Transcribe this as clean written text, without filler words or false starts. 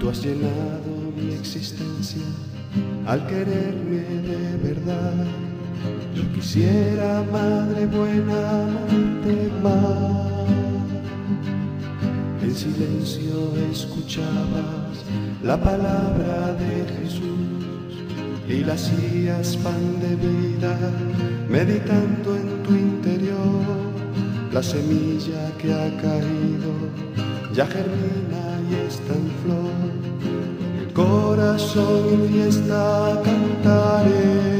Tú has llenado mi existencia al quererme de verdad. Yo quisiera, Madre buena, amarte más. En silencio escuchabas la palabra de Jesús y la hacías pan de vida, meditando en tu interior. La semilla que ha caído ya germina y está en flor. El corazón en fiesta cantaré.